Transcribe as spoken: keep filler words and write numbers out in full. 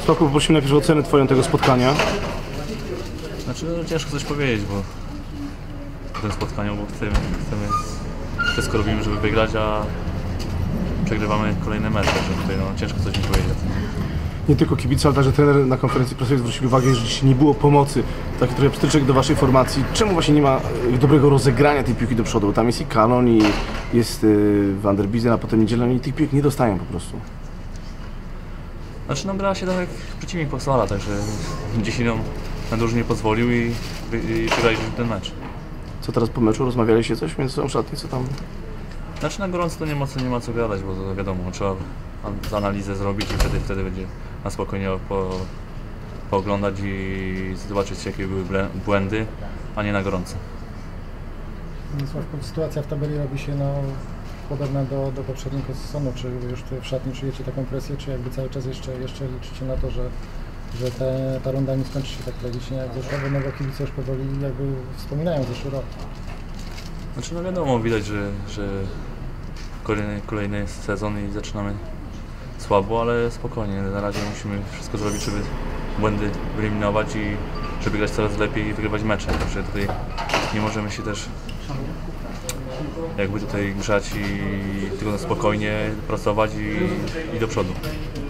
Sławku, poprosimy najpierw o ocenę Twoją tego spotkania. Znaczy, no, ciężko coś powiedzieć, bo w tym spotkaniu, bo chcemy, chcemy wszystko robimy, żeby wygrać, a przegrywamy kolejne mecze, że tutaj no, ciężko coś mi powiedzieć. Nie tylko kibice, ale także trener na konferencji prasowej zwrócił uwagę, że dzisiaj nie było pomocy. Taki trochę pstryczek do Waszej formacji. Czemu właśnie nie ma dobrego rozegrania tej piłki do przodu? Bo tam jest i Kalon, i jest Van der Biesen, a potem Niedziela, i tych piłek nie dostają po prostu. Znaczy, no gra się tak jak przeciwnik pozwala, także dzisiaj nam na dużo nie pozwolił i, i przegraliśmy ten mecz. Co teraz po meczu? Rozmawialiście coś między sobą, szatni, co tam? Znaczy, na gorąco to nie ma co, nie ma co gadać, bo to wiadomo, trzeba analizę zrobić i wtedy, wtedy będzie na spokojnie po, pooglądać i zobaczyć, jakie były błędy, a nie na gorąco. Sławku, sytuacja w tabeli robi się no, podobna do, do poprzedniego sezonu. Czy już w szatni czujecie taką presję, czy jakby cały czas jeszcze, jeszcze liczycie na to, że, że te, ta runda nie skończy się tak tragicznie jak zeszła, bo no, kibice już powoli jakby wspominają zeszły rok. Znaczy, no wiadomo, widać, że, że kolejny, kolejny sezon i zaczynamy słabo, ale spokojnie. Na razie musimy wszystko zrobić, żeby błędy wyeliminować i żeby grać coraz lepiej i wygrywać mecze. Także tutaj nie możemy się też jakby tutaj grzać i tylko spokojnie pracować i, i do przodu.